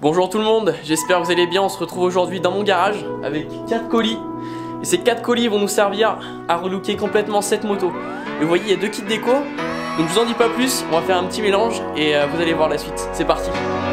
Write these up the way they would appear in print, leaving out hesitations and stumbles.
Bonjour tout le monde, j'espère que vous allez bien. On se retrouve aujourd'hui dans mon garage avec 4 colis. Et ces 4 colis vont nous servir à relooker complètement cette moto. Et vous voyez, il y a 2 kits déco. Donc je vous en dis pas plus, on va faire un petit mélange et vous allez voir la suite. C'est parti.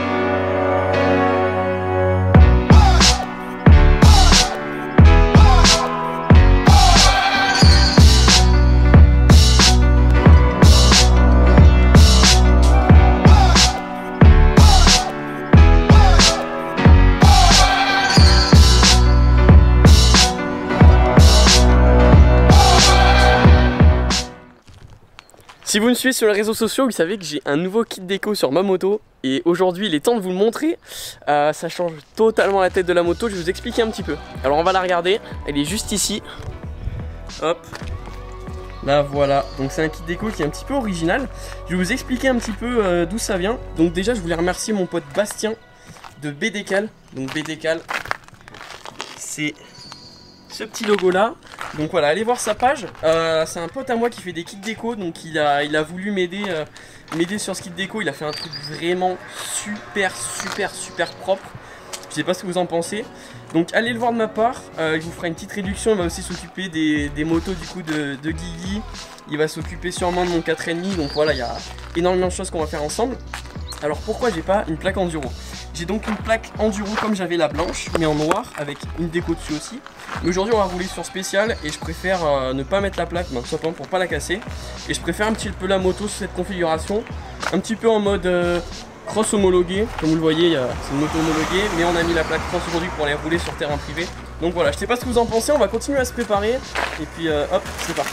Si vous me suivez sur les réseaux sociaux, vous savez que j'ai un nouveau kit déco sur ma moto. Et aujourd'hui, il est temps de vous le montrer. Ça change totalement la tête de la moto, je vais vous expliquer un petit peu. Alors on va la regarder, elle est juste ici. Hop, là voilà. Donc c'est un kit déco qui est un petit peu original. Je vais vous expliquer un petit peu d'où ça vient. Donc déjà, je voulais remercier mon pote Bastien de BDCal. Donc BDCal, c'est ce petit logo là. Donc voilà, allez voir sa page. C'est un pote à moi qui fait des kits déco. Donc il a voulu m'aider sur ce kit déco. Il a fait un truc vraiment super propre. Je sais pas ce que vous en pensez. Donc allez le voir de ma part. Il vous fera une petite réduction. Il va aussi s'occuper des motos du coup de Guigui. Il va s'occuper sûrement de mon 4,5. Donc voilà, il y a énormément de choses qu'on va faire ensemble. Alors pourquoi j'ai pas une plaque enduro? J'ai donc une plaque enduro comme j'avais la blanche, mais en noir, avec une déco dessus aussi. Mais aujourd'hui on va rouler sur spécial et je préfère ne pas mettre la plaque, tout simplement pour pas la casser. Et je préfère un petit peu la moto sur cette configuration, un petit peu en mode cross homologué. Comme vous le voyez, c'est une moto homologuée, mais on a mis la plaque cross aujourd'hui pour aller rouler sur terrain privé. Donc voilà, je sais pas ce que vous en pensez, on va continuer à se préparer. Et puis hop, c'est parti.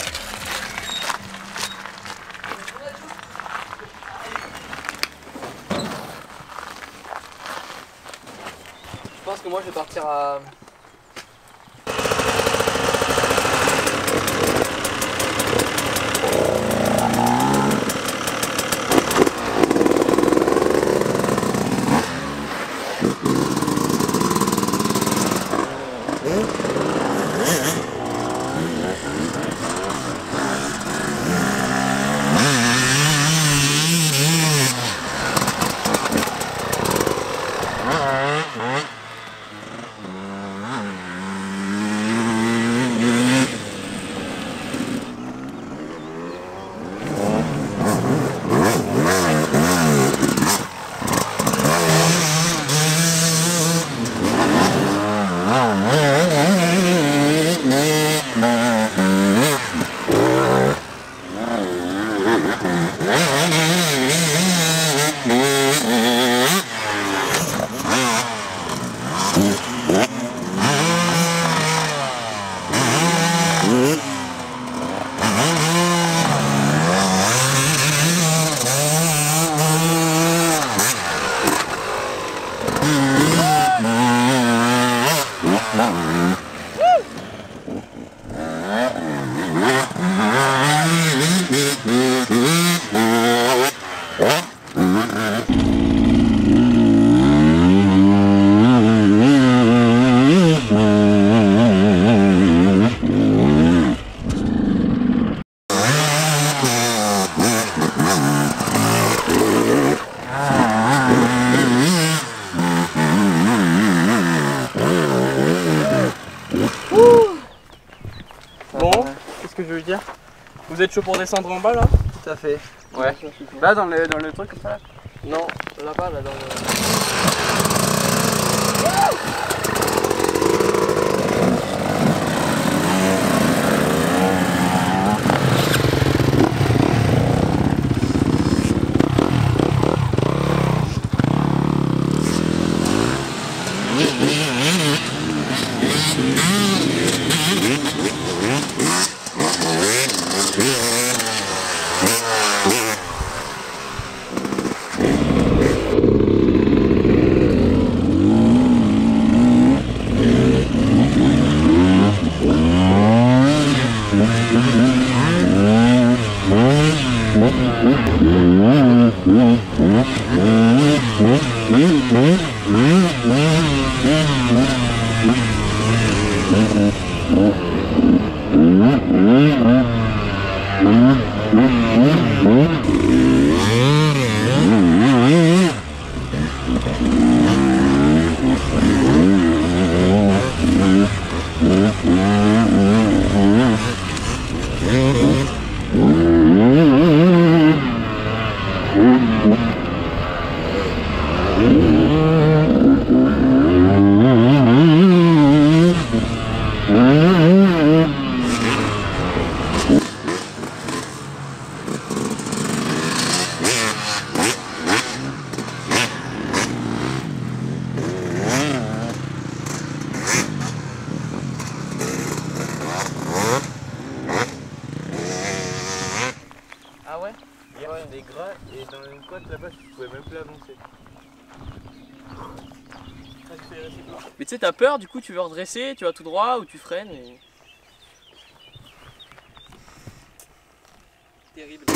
Je pense que moi je vais partir à... Bon, qu'est-ce que je veux dire? Vous êtes chaud pour descendre en bas là? Tout à fait. Ouais. Là dans le truc comme ça là. Non, là-bas, là dans le... Ah ouais? Il y a des gras et dans une côte là-bas, tu pouvais même plus avancer. Mais tu sais, t'as peur, du coup tu veux redresser, tu vas tout droit ou tu freines et... Terrible.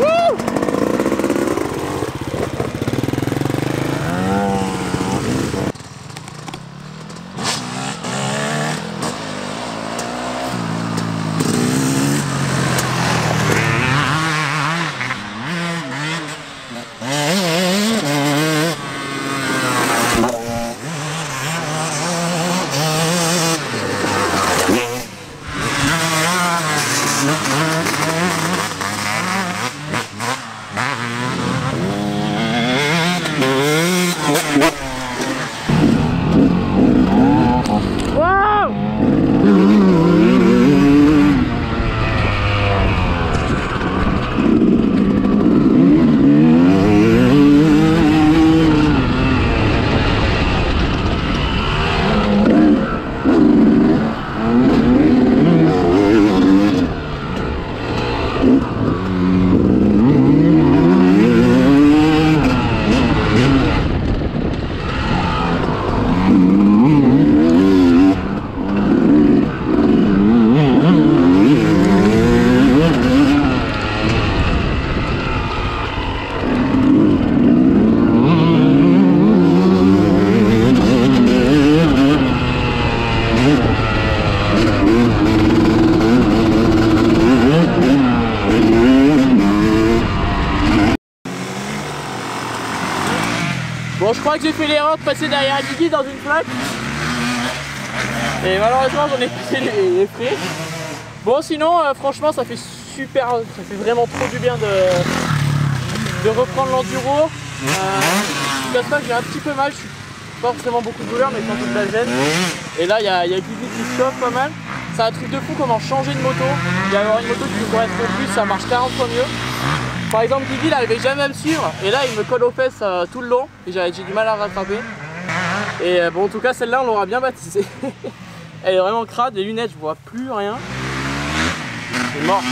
Bon, je crois que j'ai fait l'erreur de passer derrière Guigui dans une flaque. Et malheureusement, j'en ai poussé les frais. Bon, sinon, franchement, ça fait vraiment trop du bien de reprendre l'enduro. Je ne cache pas que j'ai un petit peu mal, je suis pas forcément beaucoup de douleur, mais surtout de la gêne. Et là, il y a Guigui qui se chauffe pas mal. C'est un truc de fou comment changer de moto. Il y a alors une moto qui me correspond plus, ça marche 40 fois mieux. Par exemple, Guigui il n'arrivait jamais à me suivre et là il me colle aux fesses tout le long et j'ai du mal à rattraper. Et bon, en tout cas celle-là on l'aura bien baptisée. Elle est vraiment crade, les lunettes je vois plus rien. C'est mort.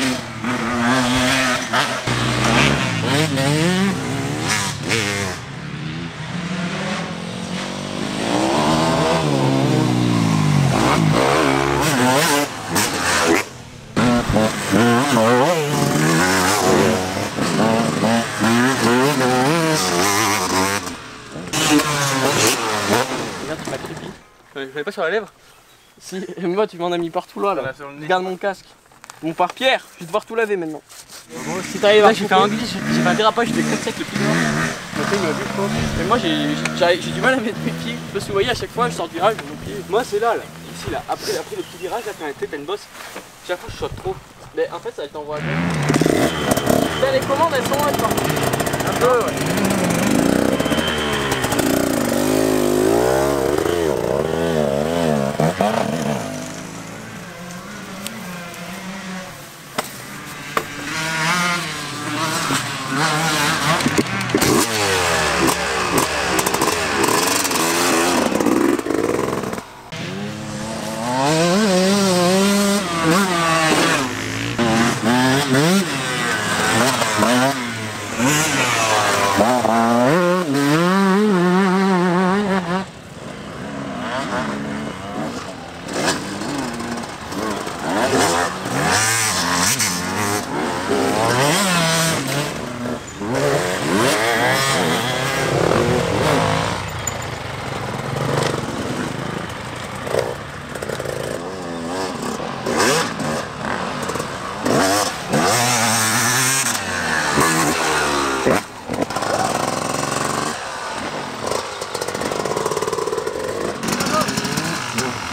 Regarde, tu m'as crépi. Je l'avais pas sur la lèvre. Si, et moi tu m'en as mis partout là. Regarde mon casque. Mon pare-pierre, je vais devoir tout laver maintenant. Bon, Si t'arrives à j'ai fait un glitch, j'ai fait un dérapage, j'ai fait 4 le pied dehors. il m'a vu je pense. Mais moi j'ai du mal à mettre mes pieds. Parce que vous voyez à chaque fois je sors du virage, mon pied. Moi c'est là, ici là, après le petit virage, là t'as une bosse. Chaque fois je saute trop. Mais en fait ça t'envoie à quoi. Les commandes elles sont là par contre. Un peu ouais.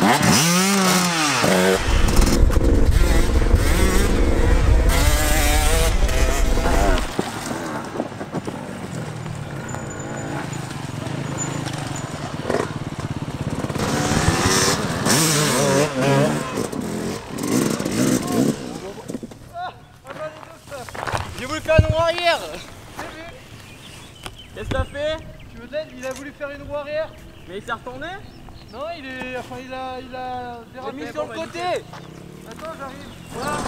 J'ai voulu faire une roue arrière. Qu'est-ce que t'as fait? Tu veux t'aider? Il a voulu faire une roue arrière. Mais il s'est retourné? Non, il a dérapé. J'ai mis sur le côté. Attends, j'arrive. Voilà.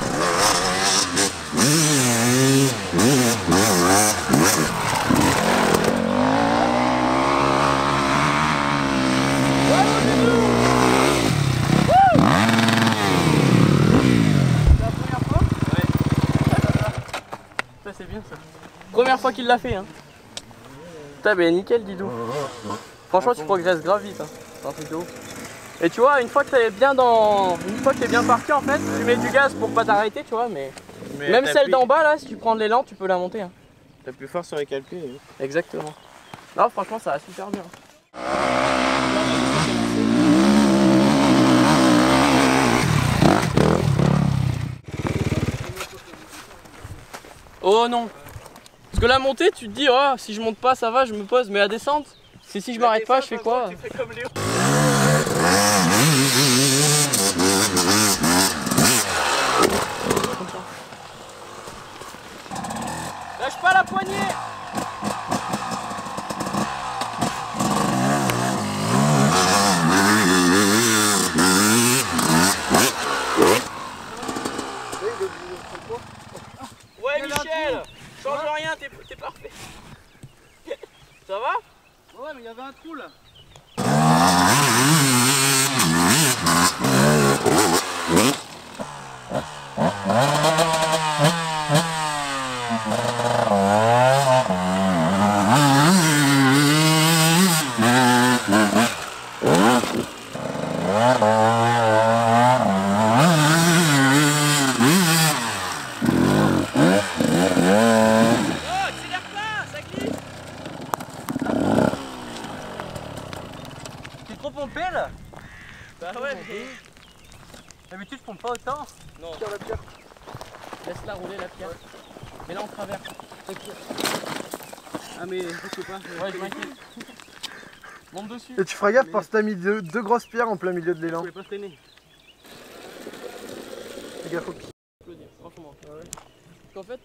C'est bien ça. Première fois qu'il l'a fait hein. Putain mais nickel Didou. Franchement tu progresses grave vite hein. C'est un truc de ouf. Et tu vois une fois que t'es bien parti en fait, tu mets du gaz pour pas t'arrêter tu vois mais même celle d'en bas là si tu prends de l'élan tu peux la monter hein. T'as plus fort sur les calpiers. Exactement. Non franchement ça va super bien. Oh non. Parce que la montée tu te dis oh si je monte pas ça va je me pose mais la descente si je m'arrête pas je fais quoi? Lâche pas la poignée. Ouais Michel, change rien, t'es parfait. Ça va? Ouais, mais il y avait un trou là. T'es trop pompé là? Bah ouais mais... D'habitude je pompe pas autant. Non. Laisse-la rouler la pierre. Mais là on traverse. Ah mais je sais pas. Ouais je m'inquiète. Monte dessus. Et tu feras gaffe parce que t'as mis deux grosses pierres en plein milieu de Je l'élan. pouvais pas freiner. Fais gaffe au pied. Franchement. Ouais. Parce qu'en fait...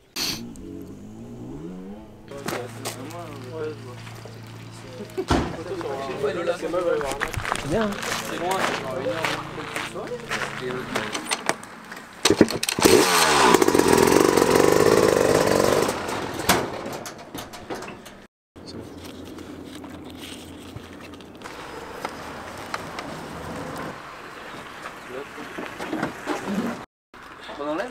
C'est bien. C'est loin, c'est genre 1 heure. On enlève?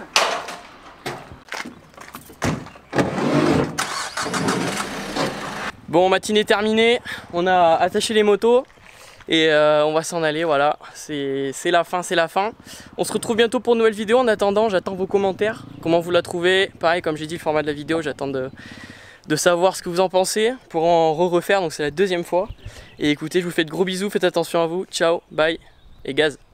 Bon, matinée terminée, on a attaché les motos et on va s'en aller, voilà, c'est la fin, c'est la fin. On se retrouve bientôt pour une nouvelle vidéo, en attendant j'attends vos commentaires, comment vous la trouvez, pareil comme j'ai dit le format de la vidéo, j'attends de savoir ce que vous en pensez pour en refaire, donc c'est la 2e fois. Et écoutez, je vous fais de gros bisous, faites attention à vous, ciao, bye et gaz.